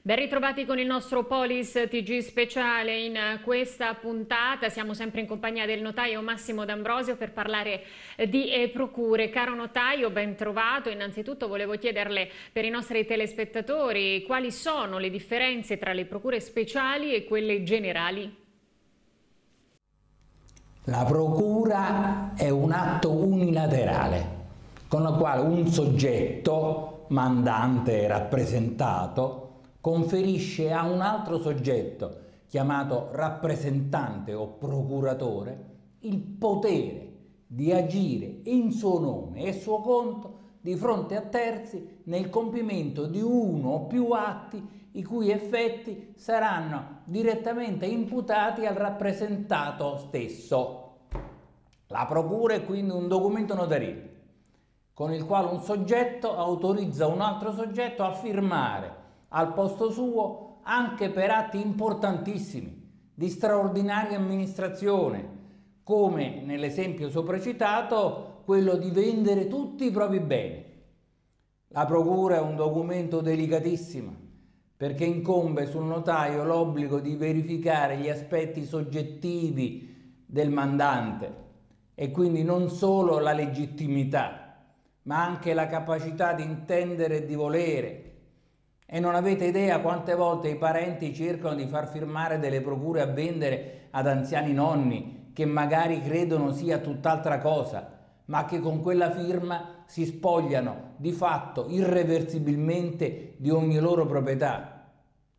Ben ritrovati con il nostro Polis TG speciale in questa puntata. Siamo sempre in compagnia del notaio Massimo D'Ambrosio per parlare di procure. Caro notaio, ben trovato. Innanzitutto volevo chiederle per i nostri telespettatori quali sono le differenze tra le procure speciali e quelle generali. La procura è un atto unilaterale con il quale un soggetto, mandante e rappresentato, conferisce a un altro soggetto, chiamato rappresentante o procuratore, il potere di agire in suo nome e suo conto di fronte a terzi nel compimento di uno o più atti i cui effetti saranno direttamente imputati al rappresentato stesso. La procura è quindi un documento notarile con il quale un soggetto autorizza un altro soggetto a firmare al posto suo anche per atti importantissimi, di straordinaria amministrazione, come nell'esempio sopracitato quello di vendere tutti i propri beni. La procura è un documento delicatissimo perché incombe sul notaio l'obbligo di verificare gli aspetti soggettivi del mandante e quindi non solo la legittimità, ma anche la capacità di intendere e di volere. E non avete idea quante volte i parenti cercano di far firmare delle procure a vendere ad anziani nonni che magari credono sia tutt'altra cosa, ma che con quella firma si spogliano di fatto irreversibilmente di ogni loro proprietà.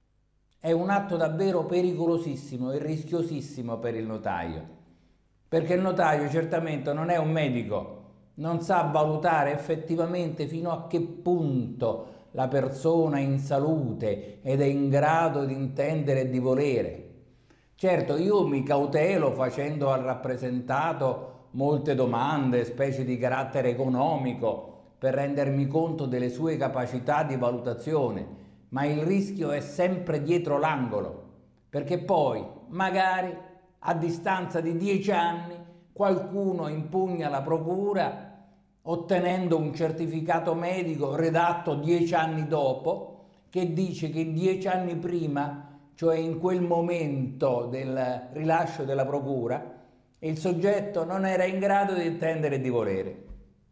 È un atto davvero pericolosissimo e rischiosissimo per il notaio, perché il notaio certamente non è un medico, non sa valutare effettivamente fino a che punto la persona è in salute ed è in grado di intendere e di volere. Certo, io mi cautelo facendo al rappresentato molte domande, specie di carattere economico, per rendermi conto delle sue capacità di valutazione, ma il rischio è sempre dietro l'angolo, perché poi, magari, a distanza di 10 anni, qualcuno impugna la procura ottenendo un certificato medico redatto 10 anni dopo che dice che 10 anni prima, cioè in quel momento del rilascio della procura, il soggetto non era in grado di intendere e di volere.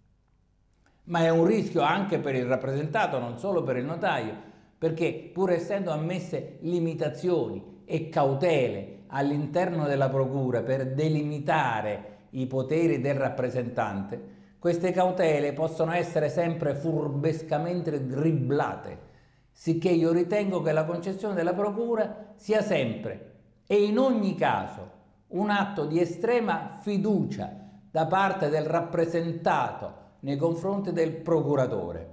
Ma è un rischio anche per il rappresentato, non solo per il notaio, perché pur essendo ammesse limitazioni e cautele all'interno della procura per delimitare i poteri del rappresentante, queste cautele possono essere sempre furbescamente dribblate, sicché io ritengo che la concessione della procura sia sempre e in ogni caso un atto di estrema fiducia da parte del rappresentato nei confronti del procuratore.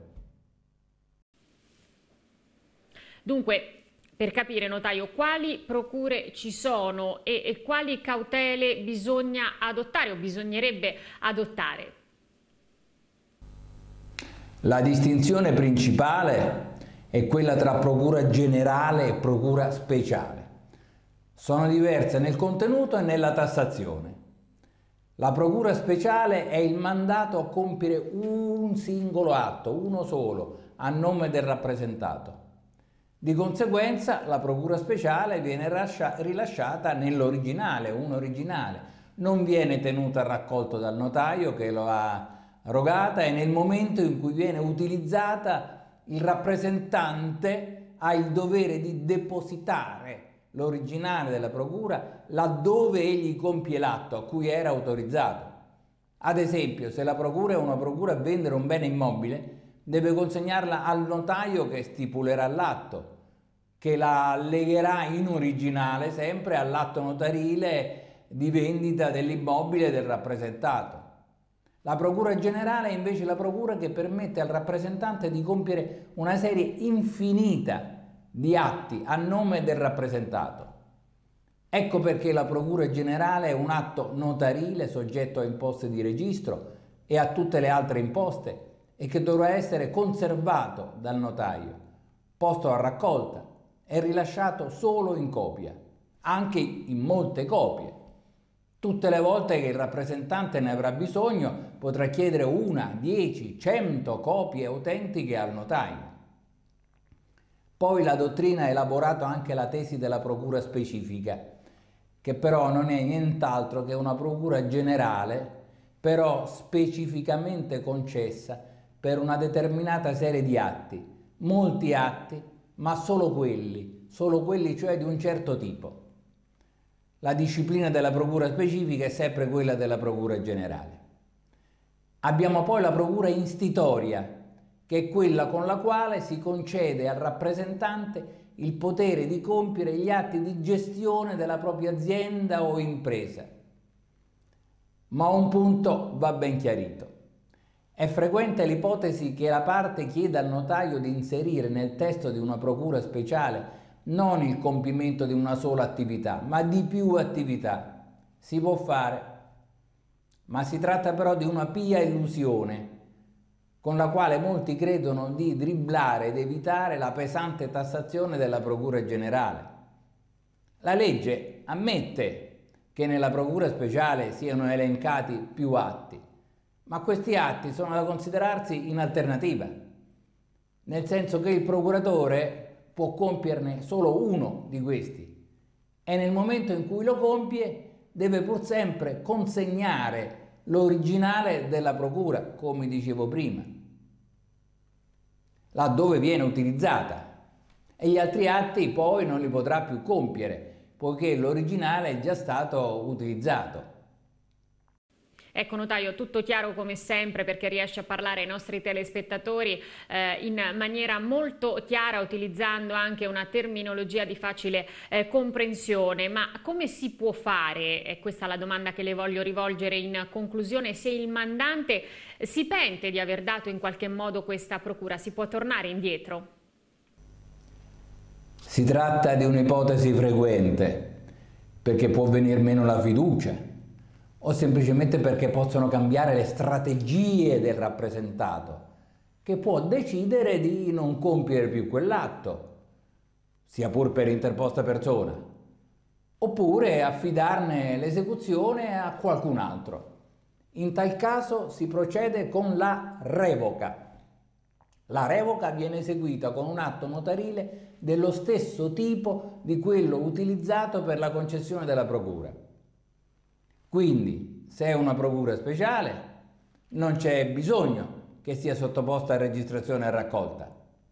Dunque, per capire, notaio, quali procure ci sono e quali cautele bisogna adottare o bisognerebbe adottare? La distinzione principale è quella tra procura generale e procura speciale. Sono diverse nel contenuto e nella tassazione. La procura speciale è il mandato a compiere un singolo atto, uno solo, a nome del rappresentato. Di conseguenza la procura speciale viene rilasciata nell'originale, un originale, non viene tenuta a raccolto dal notaio che lo ha erogata e nel momento in cui viene utilizzata il rappresentante ha il dovere di depositare l'originale della procura laddove egli compie l'atto a cui era autorizzato. Ad esempio, se la procura è una procura a vendere un bene immobile, deve consegnarla al notaio che stipulerà l'atto, che la allegherà in originale sempre all'atto notarile di vendita dell'immobile del rappresentato. La procura generale è invece la procura che permette al rappresentante di compiere una serie infinita di atti a nome del rappresentato. Ecco perché la procura generale è un atto notarile soggetto a imposte di registro e a tutte le altre imposte e che dovrà essere conservato dal notaio, posto a raccolta e rilasciato solo in copia, anche in molte copie. Tutte le volte che il rappresentante ne avrà bisogno potrà chiedere 1, 10, 100 copie autentiche al notaio. Poi la dottrina ha elaborato anche la tesi della procura specifica, che però non è nient'altro che una procura generale, però specificamente concessa per una determinata serie di atti, molti atti, ma solo quelli cioè di un certo tipo. La disciplina della procura specifica è sempre quella della procura generale. Abbiamo poi la procura institoria, che è quella con la quale si concede al rappresentante il potere di compiere gli atti di gestione della propria azienda o impresa. Ma un punto va ben chiarito. È frequente l'ipotesi che la parte chieda al notaio di inserire nel testo di una procura speciale non il compimento di una sola attività, ma di più attività. Si può fare, ma si tratta però di una pia illusione, con la quale molti credono di dribblare ed evitare la pesante tassazione della procura generale. La legge ammette che nella procura speciale siano elencati più atti, ma questi atti sono da considerarsi in alternativa, nel senso che il procuratore può compierne solo uno di questi e nel momento in cui lo compie deve pur sempre consegnare l'originale della procura, come dicevo prima, laddove viene utilizzata, e gli altri atti poi non li potrà più compiere, poiché l'originale è già stato utilizzato. Ecco notaio, tutto chiaro come sempre, perché riesce a parlare ai nostri telespettatori in maniera molto chiara, utilizzando anche una terminologia di facile comprensione. Ma come si può fare, è questa la domanda che le voglio rivolgere in conclusione, se il mandante si pente di aver dato in qualche modo questa procura, si può tornare indietro? Si tratta di un'ipotesi frequente, perché può venir meno la fiducia, o semplicemente perché possono cambiare le strategie del rappresentato, che può decidere di non compiere più quell'atto, sia pur per interposta persona, oppure affidarne l'esecuzione a qualcun altro. In tal caso si procede con la revoca. La revoca viene eseguita con un atto notarile dello stesso tipo di quello utilizzato per la concessione della procura. Quindi, se è una procura speciale, non c'è bisogno che sia sottoposta a registrazione e raccolta,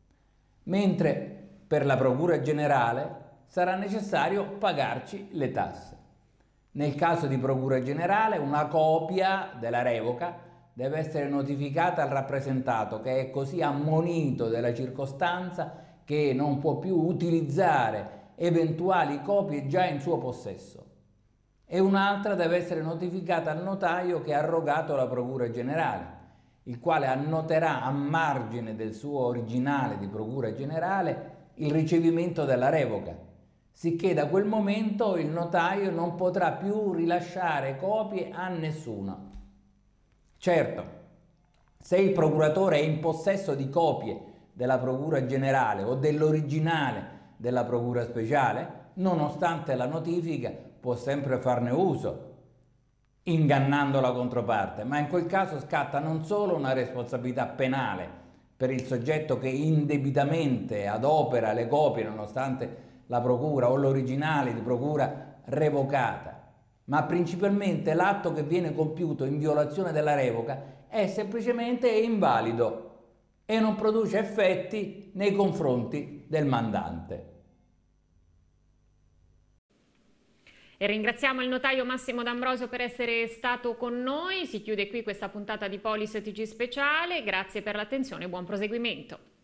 mentre per la procura generale sarà necessario pagarci le tasse. Nel caso di procura generale, una copia della revoca deve essere notificata al rappresentato, che è così ammonito della circostanza che non può più utilizzare eventuali copie già in suo possesso. E un'altra deve essere notificata al notaio che ha arrogato la procura generale, il quale annoterà a margine del suo originale di procura generale il ricevimento della revoca, sicché da quel momento il notaio non potrà più rilasciare copie a nessuno. Certo, se il procuratore è in possesso di copie della procura generale o dell'originale della procura speciale, nonostante la notifica, può sempre farne uso, ingannando la controparte, ma in quel caso scatta non solo una responsabilità penale per il soggetto che indebitamente adopera le copie nonostante la procura o l'originale di procura revocata, ma principalmente l'atto che viene compiuto in violazione della revoca è semplicemente invalido e non produce effetti nei confronti del mandante. E ringraziamo il notaio Massimo D'Ambrosio per essere stato con noi. Si chiude qui questa puntata di Polis TG Speciale. Grazie per l'attenzione e buon proseguimento.